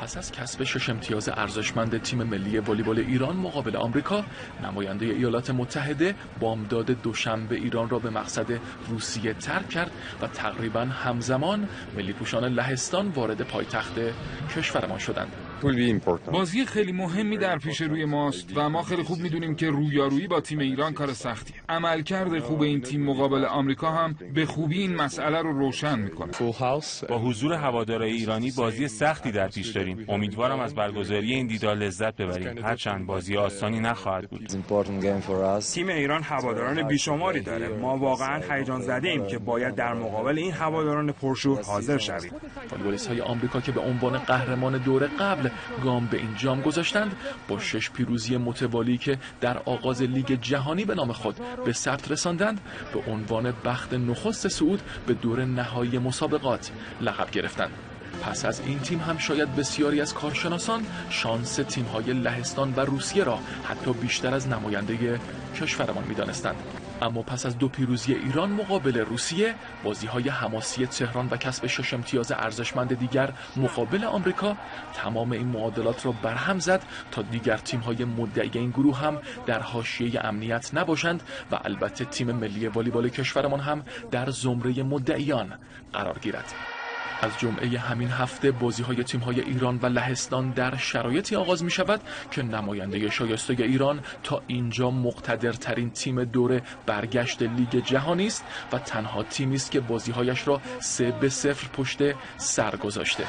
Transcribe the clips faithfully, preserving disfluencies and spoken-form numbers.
پس از کسب شش امتیاز ارزشمند تیم ملی والیبال ایران مقابل آمریکا، نماینده ایالات متحده بامداد دوشنبه ایران را به مقصد روسیه ترک کرد و تقریباً همزمان ملی پوشان لهستان وارد پایتخت کشورمان شدند. بازی خیلی مهمی در پیش روی ماست و ما خیلی خوب میدونیم که رویارویی با تیم ایران کار سختیه. عملکرد خوب این تیم مقابل آمریکا هم به خوبی این مسئله رو روشن میکنه. با حضور هوادارهای ایرانی بازی سختی در پیش داریم. امیدوارم از برگزاری این دیدار لذت ببریم. هرچند بازی آسانی نخواهد بود. تیم ایران هواداران بیشماری داره. ما واقعا هیجان زده ایم که باید در مقابل این هواداران پرشور حاضر شویم. والیبالیست‌های آمریکا که به عنوان قهرمان دوره قبل گام به این جام گذاشتند، با شش پیروزی متوالی که در آغاز لیگ جهانی به نام خود به ثبت رساندند، به عنوان بخت نخست صعود به دور نهایی مسابقات لقب گرفتند. پس از این تیم هم شاید بسیاری از کارشناسان شانس تیم‌های لهستان و روسیه را حتی بیشتر از نماینده کشورمان می‌دانستند. اما پس از دو پیروزی ایران مقابل روسیه، بازی‌های حماسی تهران و کسب شش امتیاز ارزشمند دیگر مقابل آمریکا، تمام این معادلات را برهم زد تا دیگر تیم‌های مدعی این گروه هم در حاشیه امنیت نباشند و البته تیم ملی والیبال کشورمان هم در زمره مدعیان قرار گیرد. از جمعه همین هفته بازی‌های تیم‌های ایران و لهستان در شرایطی آغاز می‌شود که نماینده شایسته ایران تا اینجا مقتدرترین تیم دوره برگشت لیگ جهانی است و تنها تیمی است که بازی‌هایش را سه به صفر پشت سر گذاشته.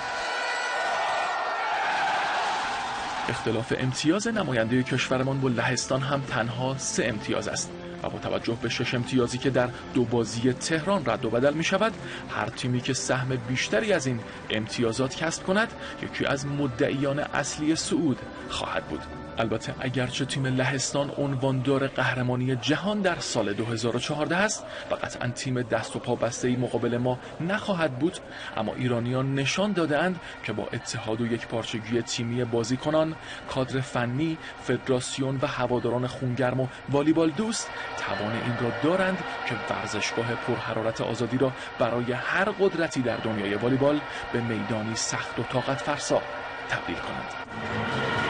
اختلاف امتیاز نماینده کشورمان با لهستان هم تنها سه امتیاز است و با توجه به شش امتیازی که در دو بازی تهران رد و بدل می شود، هر تیمی که سهم بیشتری از این امتیازات کسب کند یکی از مدعیان اصلی صعود خواهد بود. البته اگرچه تیم لهستان عنواندار قهرمانی جهان در سال دو هزار و چهارده است و قطعا تیم دست و پا بسته‌ای مقابل ما نخواهد بود، اما ایرانیان نشان داده‌اند که با اتحاد و یک پارچگی تیمی بازیکنان، کادر فنی، فدراسیون و هواداران خونگرم و والیبال دوست توان این را دارند که ورزشگاه پرحرارت آزادی را برای هر قدرتی در دنیای والیبال به میدانی سخت و طاقت فرسا تبدیل کنند.